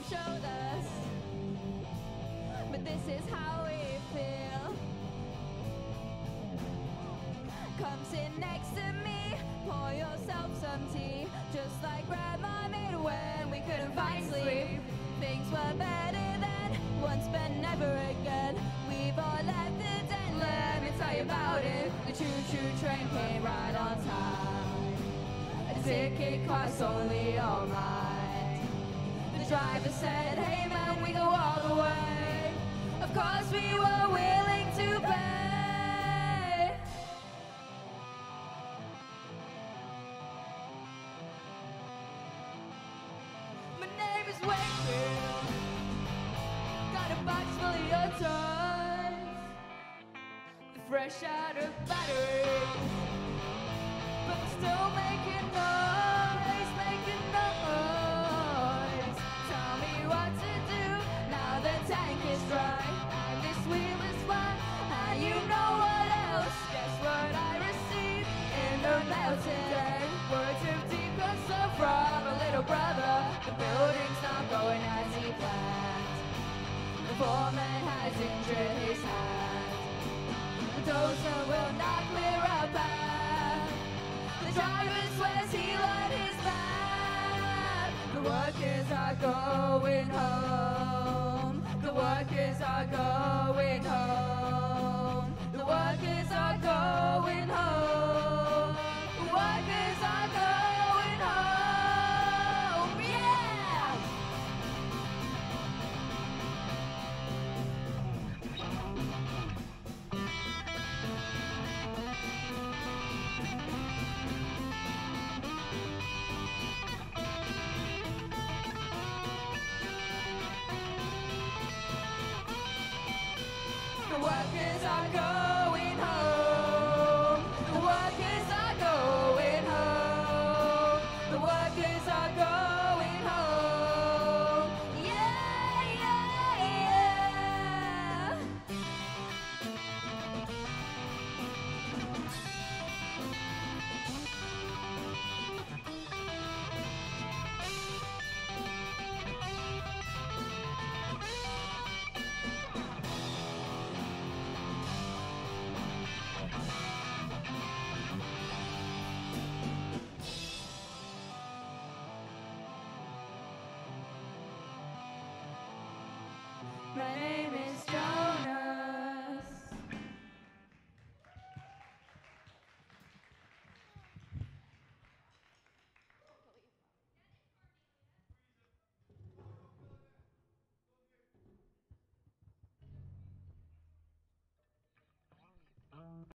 have showed us, but this is how we feel. Come sit next to me, pour yourself some tea, just like Grandma made when we couldn't find sleep. Things were better then, once but never again. We've all left it and let me tell you about it. The choo-choo train came right on time. A ticket costs only all night. The driver said, hey man, we go all the way. Of course we were willing to pay. My name is Wakefield. Got a box full of your toys, fresh out of batteries, but I'm still making noise, making noise. Tell me what to do now the tank is dry and this wheel is flat. And you know what else? Guess what I received in the mail today? Words of deep concern from a little brother. The building's not going as he planned. The foreman has injured his hand. The dozer will not clear a path. The driver swears he learned his math. The workers are going home. The workers are going home. The workers are going home. The workers are going home. Yeah! The workers are going home. The workers are going home. The workers are going home. Yeah, yeah, yeah. My name